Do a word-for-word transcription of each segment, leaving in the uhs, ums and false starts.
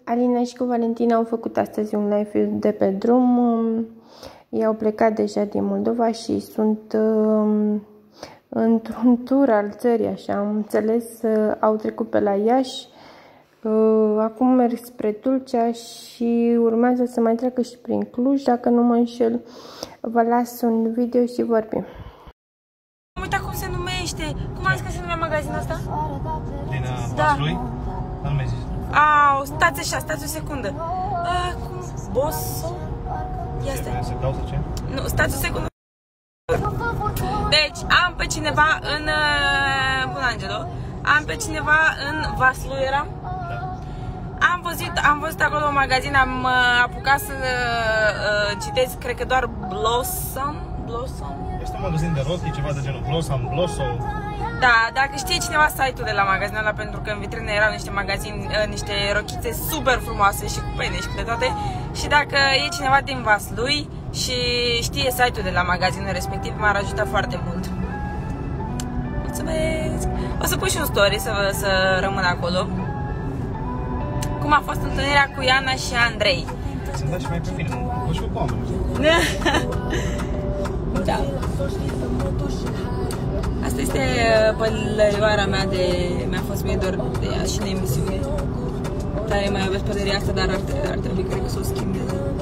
Alina și cu Valentina au făcut astăzi un live de pe drum. Ei au plecat deja din Moldova și sunt uh, într-un tur al țării, așa am înțeles. Uh, au trecut pe la Iași, uh, acum merg spre Tulcea și urmează să mai treacă și prin Cluj, dacă nu mă înșel. Vă las un video și vorbim. Am uitat cum se numește. Cum am zis că se numea magazinul ăsta? Din Da. Vaslui? Nu mi-ai zis. Au, stați așa, stați o secundă. A, cum? Bosso? Ia stai. Se cauză ce? Nu, stați o secundă. Deci, am pe cineva în... Bună, Angelo. Am pe cineva în Vaslui, eram? Da. Am văzut, am văzut acolo un magazin, am uh, apucat să uh, citesc, cred că doar Blossom. Blossom. Este un magazin de rochii, ceva de genul Blossom, Blossom. Da, dacă știe cineva site-ul de la magazinul ăla, pentru că în vitrină erau niște magazini, uh, niște rochițe super frumoase și cu pene și cu de toate. Și dacă e cineva din Vaslui și știe site-ul de la magazinul respectiv, m-ar ajuta foarte mult. Mulțumesc! O să pun și un story să, să rămân acolo. Cum a fost întâlnirea cu Iana și Andrei? Să-mi dai și mai pe film, nu și cu oameni. Da. Asta este pălărioara mea de... Mi-a fost mie dor de ea și în emisiune. Tare mai aveți pălăria asta, dar ar, ar trebui, cred că să o schimb.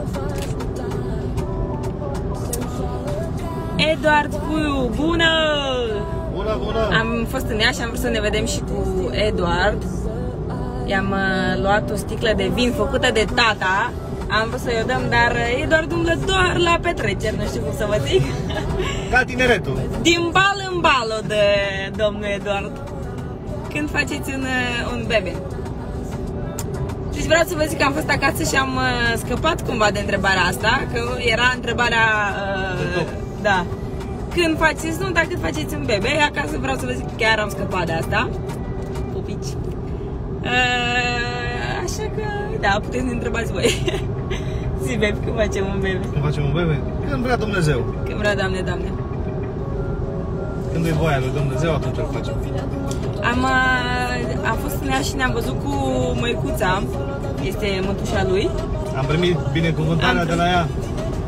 Eduard Puiu, bună! Bună, bună! Am fost în ea și am vrut să ne vedem și cu Eduard. I-am uh, luat o sticlă de vin făcută de tata. Am vrut să-i o dăm, dar Eduard umblă doar la petreceri, nu știu cum să vă zic. Ca tineretul. Din bal în bal de domnul Eduard. Când faceți un, un bebe. Deci vreau să vă zic că am fost acasă și am uh, scăpat cumva de întrebarea asta. Că era întrebarea... Uh, da. Când faceți, nu, dacă faceți un bebe. Acasă vreau să vă zic că chiar am scăpat de asta. Pupici. Uh, așa că, da, puteți să ne întrebați voi. Zi, baby, când facem un bebe? Când facem un bebe? Când vrea Dumnezeu. Când vrea, Doamne, Doamne. Când e voia lui Dumnezeu, atunci îl facem. Am, uh, am fost în ea și ne-am văzut cu măicuța. Este mătușa lui. Am primit binecuvântarea am... de la ea.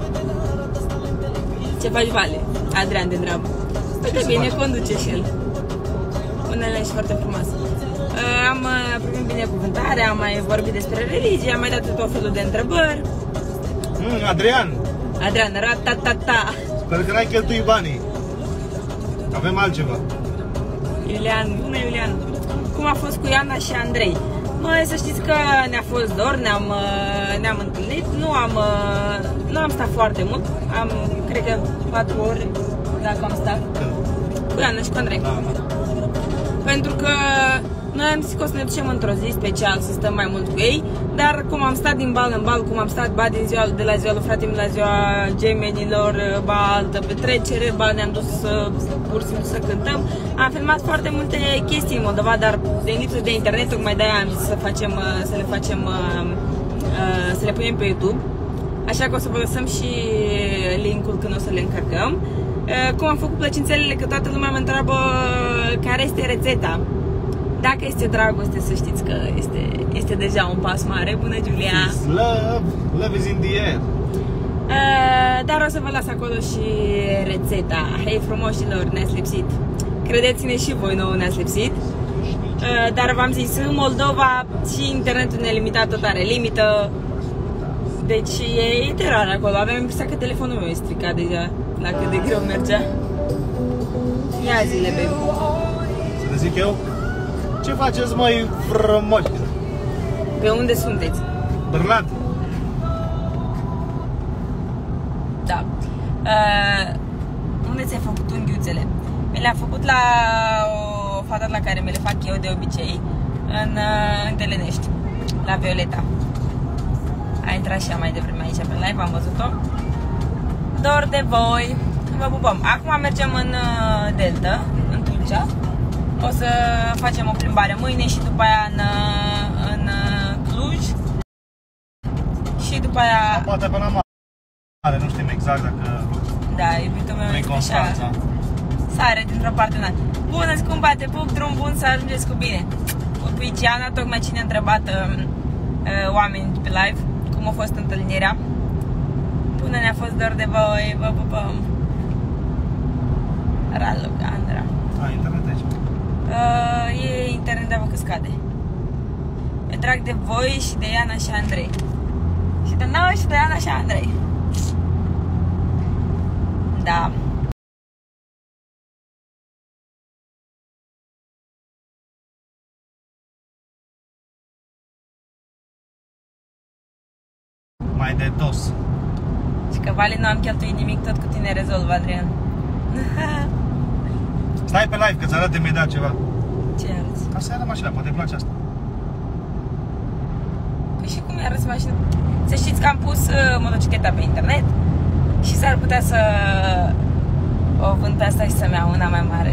Ce faci, Vale? Adrian de Dreabă. Foarte bine, faci? Conduce și el. Unele și foarte frumoasă. Am primit binecuvântare, am mai vorbit despre religie, am mai dat tot felul de întrebări. Mm, Adrian! Adrian, ratatata! Sper că n-ai cheltuit banii. Avem altceva. Iulian, bună Iulian! Cum a fost cu Iana și Andrei? Măi, să știți că ne-a fost dor, ne-am ne-am întâlnit, nu am, nu am stat foarte mult, am, cred că patru ore, dacă am stat. Când? Cu Iana și cu Andrei. Da, da. Pentru că noi am zis că o să ne ducem într-o zi special să stăm mai mult cu ei, dar cum am stat din bal în bal, cum am stat ba din ziua, de la ziua lui fratele la ziua gemenilor, ba altă petrecere, ba ne-am dus să, pur și simplu să cântăm. Am filmat foarte multe chestii în Moldova, dar de lipsă de internet, tocmai de-aia am zis să, facem, să le facem, să le punem pe YouTube. Așa că o să vă lăsăm și link-ul când o să le încărcăm. Cum am făcut plăcințelele, că toată lumea mă întreabă care este rețeta. Dacă este dragoste, să știți că este, este deja un pas mare. Bună, Giulia! Love, love is in the air. Uh, dar o să vă las acolo și rețeta. Hei, frumoșilor, ne-ați lipsit. Credeți-ne și voi, nouă ne-ați lipsit. Uh, dar v-am zis, în Moldova și internetul nelimitat tot are limită. Deci e, e teroare acolo. Aveam impresia că telefonul meu e stricat deja, la cât de greu mergea. Ia zile, baby. Să le zic eu? Ce faceți, măi, frumoși? Pe unde sunteți? Bărlat. Da. Uh, unde ți-ai făcut unghiuțele? Mi le-am făcut la o fată la care mi le fac eu de obicei, în, în Telenești, la Violeta. A intrat și ea mai devreme aici pe live, am văzut-o. Dor de voi. Vă pupăm. Acum mergem în Delta, în Tulcea. O să facem o plimbare mâine și după aia în, în Cluj. Și după aia... Poate până mare, nu știm exact dacă... Da, iubitul meu este așa. Sare dintr-o parte în alta. Bună, scumpa, te pup, drum bun să ajungeți cu bine. Pupici, Ana, tocmai cine a întrebat uh, oameni pe live, cum a fost întâlnirea. Până ne-a fost dor de voi, vă pupăm. Ralu, Andra. A, internet aici. Uh, e internet de că scade. E drag de voi și de Iana și Andrei. Și de noi și de Iana și Andrei. Da. Mai de dos. Și că Vali nu am cheltuit nimic, tot cu tine rezolv, Adrian. Stai pe live, că-ți arăt de mi-ai dat ceva. Ce arăți? Asta era mașina, poate îmi place asta. Păi și cum i-arăți mașina? Să știți că am pus uh, motocicleta pe internet și s-ar putea să o vând pe asta și să-mi iau una mai mare.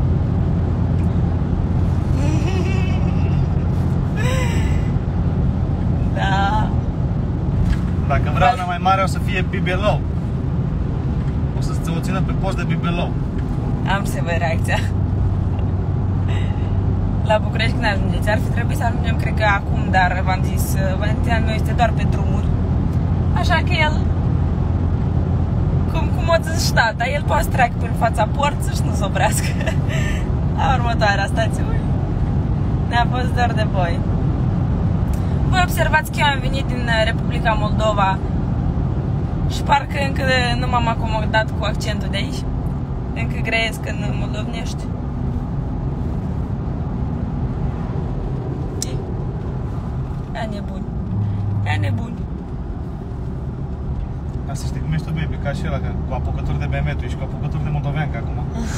Da. Dacă vreau una mai mare, o să fie bibelou. O să o țină pe post de bibelou. Am să văd reacția. La București când ajungeți? Ar fi trebuit să ajungem, cred că acum, dar v-am zis, Valentina meu este doar pe drumuri. Așa că el, cum, cum o zis tata, el poate să treacă prin fața porții și nu se oprească. La următoarea stațiune. Ne-a fost doar de voi. Voi observați că eu am venit din Republica Moldova și parcă încă nu m-am acomodat cu accentul de aici. Încă grăiesc în moldovnești. Ea nebuni. Ea nebuni. Ca să știi cum ești tu, baby, ca și ăla, cu apucături de B M, tu ești cu apucături de moldoveancă acum.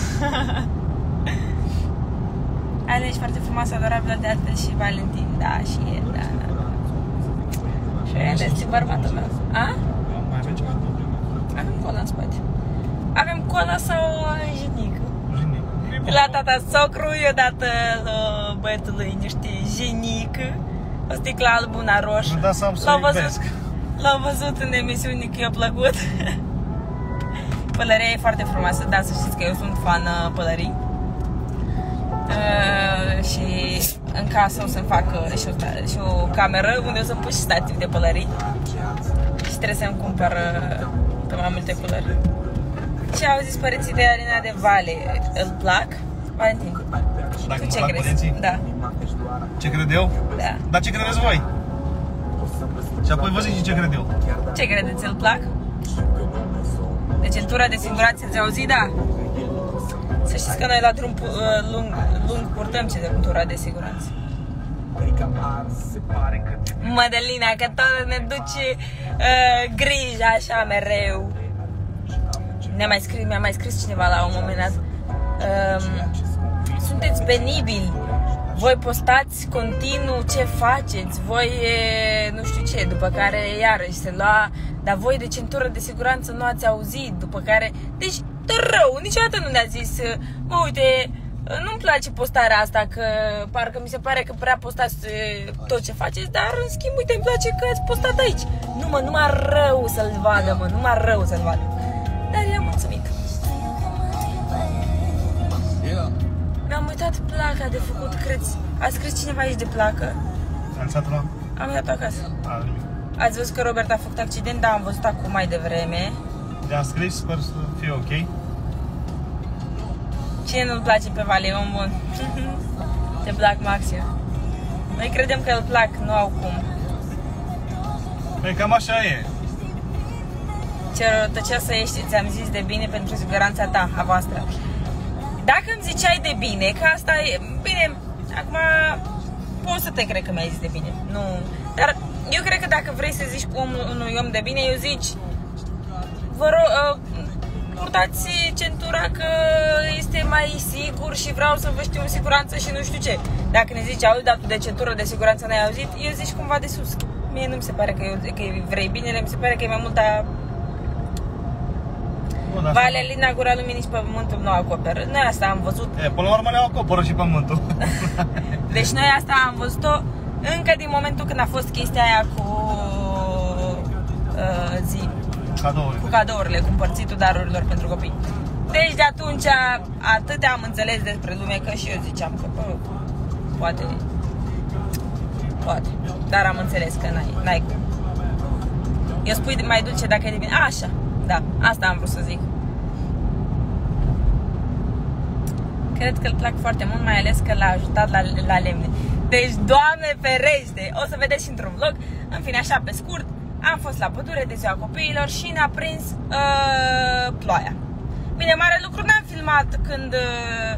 Ale, ești foarte frumoasă, adorabilă de altfel și Valentin, da, și el, da, da, da. Și el este bărbatul meu. A? Mai avem ceva? Avem cola în spate. Avem cola sau jenică? Jenică. La tata socru i-a dat băiatului niște jenică, o sticlă albă, una roșie. L-au văzut, l-au văzut în emisiune că i-a plăcut. Pălăria e foarte frumoasă, da, să știți că eu sunt fan pălării. Uh, și în casă o să-mi fac uh, și, o, și o cameră unde o să-mi pun și stativ de pălării. Și trebuie să-mi cumpăr uh, pe mai multe culori. Ce au zis părinții de Alina de Vale? Îl plac? Valentin, Dacă tu ce plac crezi? părinții? Da. Ce cred eu? Da. Dar ce credeți voi? Și apoi vă zic și ce cred eu. Ce credeți? Îl plac? De centura de siguranță ți-au zis? Da. Să știți că noi la drum lung, lung purtăm centura de siguranță. Mădălina, că tot ne duce uh, grija așa mereu. Ne-a mai scris, mi-a mai scris cineva la un moment dat. Um, sunteți penibili. Voi postați continuu ce faceți. Voi e, nu știu ce. După care iarăși se lua. Dar voi de centură de siguranță nu ați auzit. După care... Deci, rău, niciodată nu ne-a zis mă, uite, nu-mi place postarea asta, că parcă mi se pare că prea postați tot ce faceți, dar în schimb, uite, îmi place că ați postat aici. Nu mă, numai rău să-l vadă, mă, numai rău să-l vadă. Dar i-am mulțumit. Mi-am uitat placa de făcut, creți. A scris cineva aici de placă? Am lăsat-o? Am dat-o acasă. Ați văzut că Robert a făcut accident? Da, am văzut acum mai devreme. Le-am scris, sper să fie ok. Cine nu-l place pe Vale, om bun? Te plac maxim. Noi credem că îl plac, nu au cum. Păi cam așa e. Ce răutăcea să ieși, ți-am zis de bine pentru siguranța ta, a voastră. Dacă îmi ziceai de bine, că asta e... Bine, acum pot să te cred că mi-ai zis de bine. Nu... Dar eu cred că dacă vrei să zici om, unui om de bine, eu zici... Vă rog, uh, purtați centura că este mai sigur și vreau să vă știu în siguranță și nu știu ce. Dacă ne zici, auzi, dar tu de centură de siguranță n-ai auzit, eu zici cumva de sus. Mie nu mi se pare că, eu, că vrei binele, mi se pare că e mai multa... Valea Lina, Gura Lumii, nici pământul nu acoperă. Noi asta am văzut. E, până la urmă ne acoperă și pământul. Deci noi asta am văzut-o încă din momentul când a fost chestia aia cu uh, zi. Cadourile. Cu cadourile, cu împărțitul darurilor pentru copii. Deci de atunci atâtea am înțeles despre lume că și eu ziceam că bă, poate Poate. Dar am înțeles că n-ai, n-ai cum. Eu spui mai dulce dacă e de bine. Așa, da, asta am vrut să zic. Cred că îl plac foarte mult, mai ales că l-a ajutat la, la lemne. Deci, Doamne ferește! O să vedeți și într-un vlog. În fine, așa pe scurt, am fost la pădure de ziua copiilor și ne-a prins uh, ploaia. Bine, mare lucru n-am filmat când... Uh,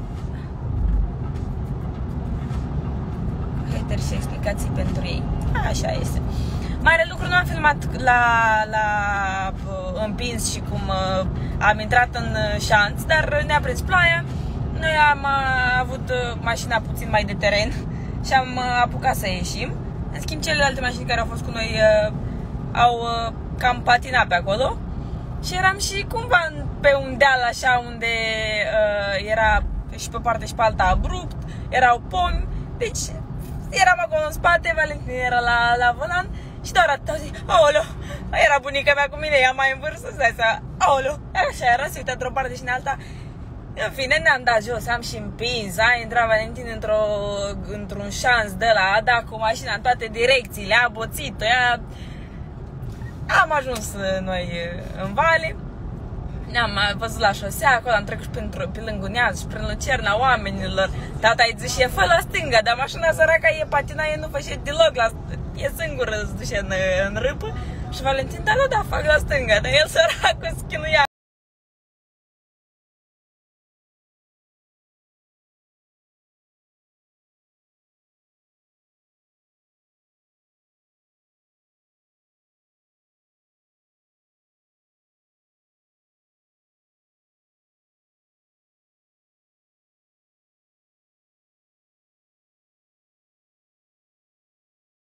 hateri și explicații pentru ei. Așa este. Mare lucru nu am filmat la, la uh, împins și cum uh, am intrat în uh, șanț, dar ne-a prins ploaia. Noi am uh, avut uh, mașina puțin mai de teren și am uh, apucat să ieșim. În schimb, celelalte mașini care au fost cu noi uh, au uh, cam patinat pe acolo. Și eram și cumva pe un deal așa unde uh, era și pe partea și pe alta abrupt, erau pomi, deci eram acolo în spate, Valentin era la, la volan și doar atât au zis, aoleu, era bunica mea cu mine, ea mai în vârstă, stai să, aoleu, așa era, se uita într-o parte și în alta. În fine, ne-am dat jos, am și împins, a intrat Valentin într-o, într-un șans de la, a dat cu mașina în toate direcțiile, a boțit-o, ea... Am ajuns noi în vale, ne-am văzut la șosea, acolo am trecut și pe, pe lângă Neaz și prin lucerna oamenilor. Tata îi zice, fă la stânga, dar mașina săraca e patina, e nu face deloc, la, e singură, se duce în, în râpă. Și Valentin, da, da, da, fac la stânga, dar el săracul schinuia.